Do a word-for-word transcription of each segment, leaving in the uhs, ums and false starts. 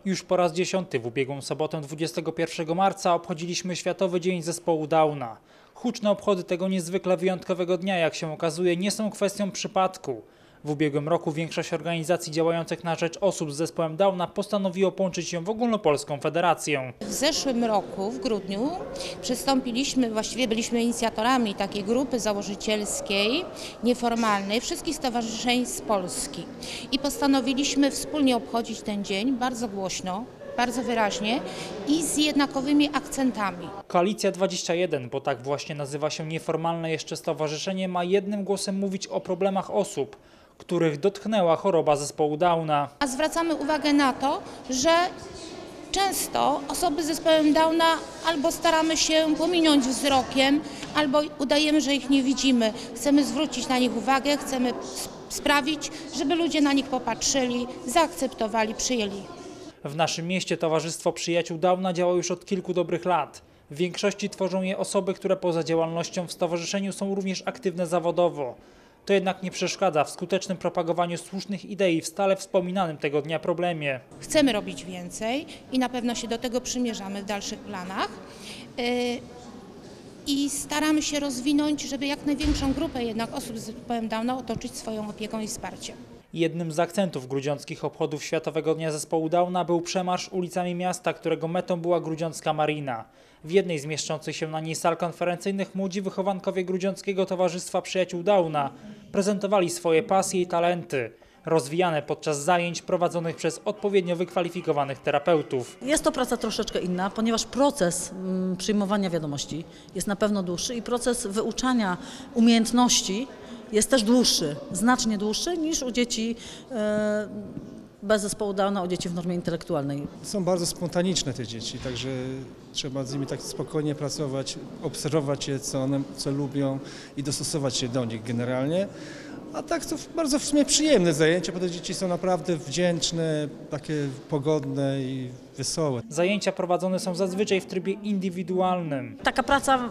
Już po raz dziesiąty w ubiegłą sobotę dwudziestego pierwszego marca obchodziliśmy Światowy Dzień Zespołu Downa. Huczne obchody tego niezwykle wyjątkowego dnia, jak się okazuje, nie są kwestią przypadku. W ubiegłym roku większość organizacji działających na rzecz osób z zespołem Downa postanowiło połączyć się w ogólnopolską federację. W zeszłym roku, w grudniu, przystąpiliśmy, właściwie byliśmy inicjatorami takiej grupy założycielskiej, nieformalnej, wszystkich stowarzyszeń z Polski. I postanowiliśmy wspólnie obchodzić ten dzień bardzo głośno, bardzo wyraźnie i z jednakowymi akcentami. Koalicja dwadzieścia jeden, bo tak właśnie nazywa się nieformalne jeszcze stowarzyszenie, ma jednym głosem mówić o problemach osób, których dotknęła choroba zespołu Downa. A zwracamy uwagę na to, że często osoby z zespołem Downa albo staramy się pominąć wzrokiem, albo udajemy, że ich nie widzimy. Chcemy zwrócić na nich uwagę, chcemy sprawić, żeby ludzie na nich popatrzyli, zaakceptowali, przyjęli. W naszym mieście Towarzystwo Przyjaciół Downa działa już od kilku dobrych lat. W większości tworzą je osoby, które poza działalnością w stowarzyszeniu są również aktywne zawodowo. To jednak nie przeszkadza w skutecznym propagowaniu słusznych idei w stale wspominanym tego dnia problemie. Chcemy robić więcej i na pewno się do tego przymierzamy w dalszych planach. I staramy się rozwinąć, żeby jak największą grupę jednak osób z zespołem Downa otoczyć swoją opieką i wsparciem. Jednym z akcentów grudziąckich obchodów Światowego Dnia Zespołu Downa był przemarsz ulicami miasta, którego metą była Grudziącka Marina. W jednej z mieszczących się na niej sal konferencyjnych młodzi wychowankowie Grudziąckiego Towarzystwa Przyjaciół Downa prezentowali swoje pasje i talenty, rozwijane podczas zajęć prowadzonych przez odpowiednio wykwalifikowanych terapeutów. Jest to praca troszeczkę inna, ponieważ proces mm, przyjmowania wiadomości jest na pewno dłuższy i proces wyuczania umiejętności jest też dłuższy, znacznie dłuższy niż u dzieci e, bez zespołu Downa, u dzieci w normie intelektualnej. Są bardzo spontaniczne te dzieci, także trzeba z nimi tak spokojnie pracować, obserwować je, co one co lubią i dostosować się do nich generalnie. A tak to bardzo w sumie przyjemne zajęcia, bo te dzieci są naprawdę wdzięczne, takie pogodne i wesołe. Zajęcia prowadzone są zazwyczaj w trybie indywidualnym. Taka praca,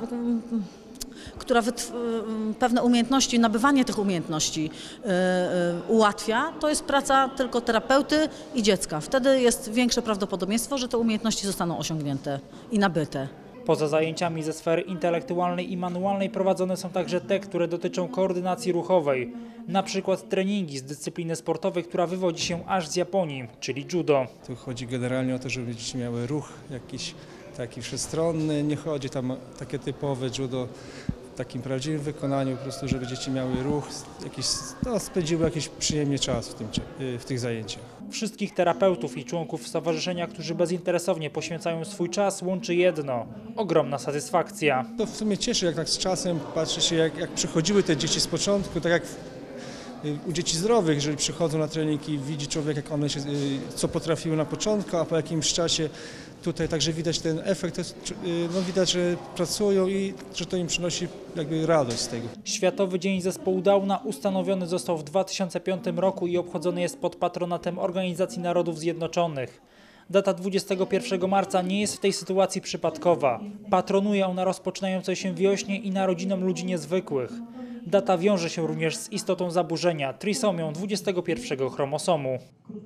która pewne umiejętności, nabywanie tych umiejętności yy, yy, ułatwia, to jest praca tylko terapeuty i dziecka. Wtedy jest większe prawdopodobieństwo, że te umiejętności zostaną osiągnięte i nabyte. Poza zajęciami ze sfery intelektualnej i manualnej prowadzone są także te, które dotyczą koordynacji ruchowej. Na przykład treningi z dyscypliny sportowej, która wywodzi się aż z Japonii, czyli judo. Tu chodzi generalnie o to, żeby dzieci miały ruch jakiś taki wszechstronny, nie chodzi tam o takie typowe judo w takim prawdziwym wykonaniu, po prostu żeby dzieci miały ruch, jakiś, no, spędziły jakiś przyjemny czas w, tym, w tych zajęciach. Wszystkich terapeutów i członków stowarzyszenia, którzy bezinteresownie poświęcają swój czas, łączy jedno – ogromna satysfakcja. To w sumie cieszy, jak tak z czasem patrzy się, jak, jak przychodziły te dzieci z początku, tak jak u dzieci zdrowych, jeżeli przychodzą na trening i widzi człowiek, jak one się, co potrafiły na początku, a po jakimś czasie tutaj także widać ten efekt, no widać, że pracują i że to im przynosi jakby radość z tego. Światowy Dzień Zespołu Downa ustanowiony został w dwa tysiące piątym roku i obchodzony jest pod patronatem Organizacji Narodów Zjednoczonych. Data dwudziestego pierwszego marca nie jest w tej sytuacji przypadkowa. Patronuje ona rozpoczynającej się wiośnie i narodzinom ludzi niezwykłych. Data wiąże się również z istotą zaburzenia, trisomią dwudziestego pierwszego chromosomu.